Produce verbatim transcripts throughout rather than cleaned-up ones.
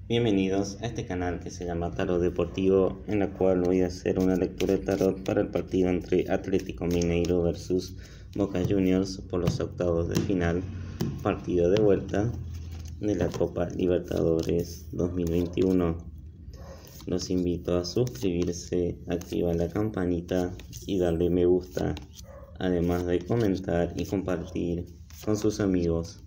Bienvenidos a este canal que se llama Tarot Deportivo, en la cual voy a hacer una lectura de tarot para el partido entre Atlético Mineiro versus Boca Juniors por los octavos de final, partido de vuelta de la Copa Libertadores dos mil veintiuno. Los invito a suscribirse, activar la campanita y darle me gusta, además de comentar y compartir con sus amigos.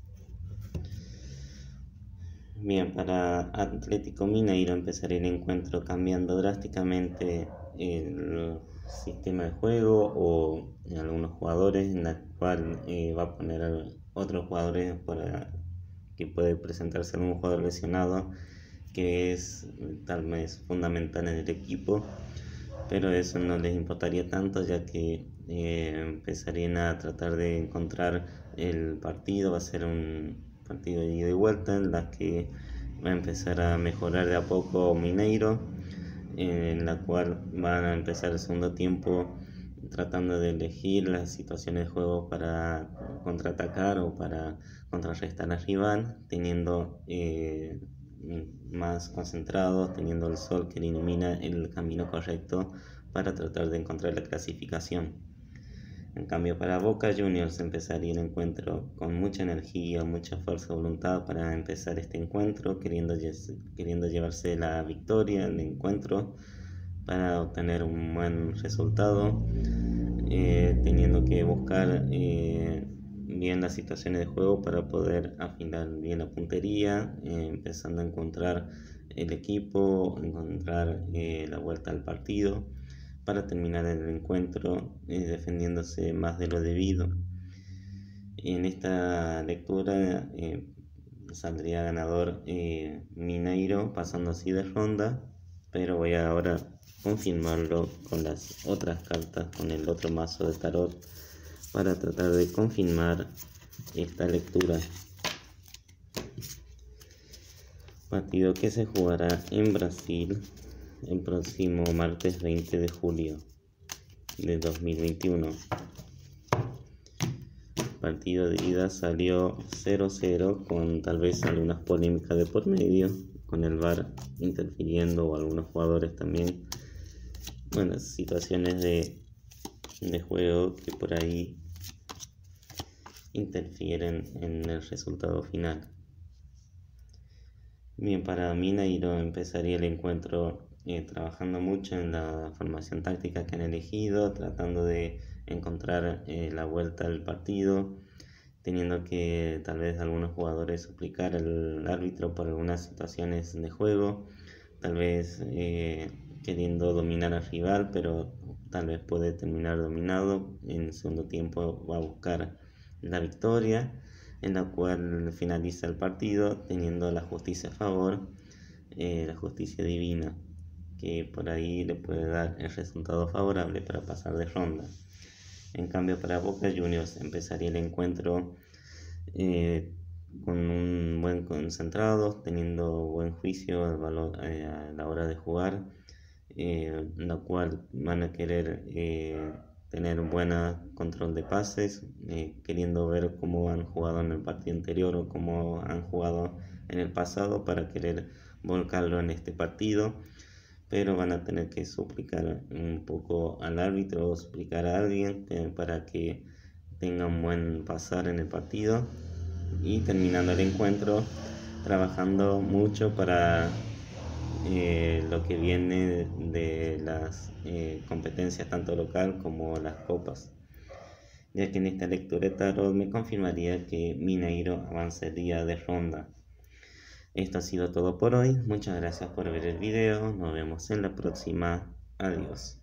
Bien, para Atlético Mineiro empezará el encuentro cambiando drásticamente el sistema de juego o algunos jugadores, en la cual eh, va a poner a otros jugadores para que puede presentarse algún jugador lesionado que es tal vez fundamental en el equipo, pero eso no les importaría tanto, ya que eh, empezarían a tratar de encontrar el partido. Va a ser un partido de ida y vuelta en la que va a empezar a mejorar de a poco Mineiro, en la cual van a empezar el segundo tiempo tratando de elegir las situaciones de juego para contraatacar o para contrarrestar al rival, teniendo eh, más concentrados, teniendo el sol que le ilumina el camino correcto para tratar de encontrar la clasificación. En cambio, para Boca Juniors empezaría el encuentro con mucha energía, mucha fuerza de voluntad para empezar este encuentro, queriendo, queriendo llevarse la victoria del encuentro para obtener un buen resultado, eh, teniendo que buscar eh, bien las situaciones de juego para poder afinar bien la puntería, eh, empezando a encontrar el equipo, encontrar eh, la vuelta al partido, para terminar el encuentro eh, defendiéndose más de lo debido. En esta lectura eh, saldría ganador eh, Mineiro, pasando así de ronda, pero voy a ahora confirmarlo con las otras cartas, con el otro mazo de tarot, para tratar de confirmar esta lectura. Partido que se jugará en Brasil el próximo martes veinte de julio de dos mil veintiuno. Partido de ida salió cero cero, con tal vez algunas polémicas de por medio, con el V A R interfiriendo o algunos jugadores también. Bueno, situaciones de, de juego que por ahí interfieren en el resultado final. Bien, para Mineiro empezaría el encuentro eh, trabajando mucho en la formación táctica que han elegido, tratando de encontrar eh, la vuelta al partido, teniendo que tal vez algunos jugadores suplicar al árbitro por algunas situaciones de juego, tal vez eh, queriendo dominar al rival, pero tal vez puede terminar dominado. En el segundo tiempo va a buscar la victoria, en la cual finaliza el partido teniendo la justicia a favor, eh, la justicia divina, que por ahí le puede dar el resultado favorable para pasar de ronda. En cambio, para Boca Juniors empezaría el encuentro eh, con un buen concentrado, teniendo buen juicio al valor, eh, a la hora de jugar, eh, en la cual van a querer eh, tener un buen control de pases, eh, queriendo ver cómo han jugado en el partido anterior o cómo han jugado en el pasado para querer volcarlo en este partido, pero van a tener que suplicar un poco al árbitro o suplicar a alguien eh, para que tenga un buen pasar en el partido, y terminando el encuentro trabajando mucho para Eh, lo que viene de las eh, competencias tanto local como las copas, ya que en esta lectura de tarot me confirmaría que Mineiro avanzaría de ronda. Esto ha sido todo por hoy, muchas gracias por ver el video, nos vemos en la próxima, adiós.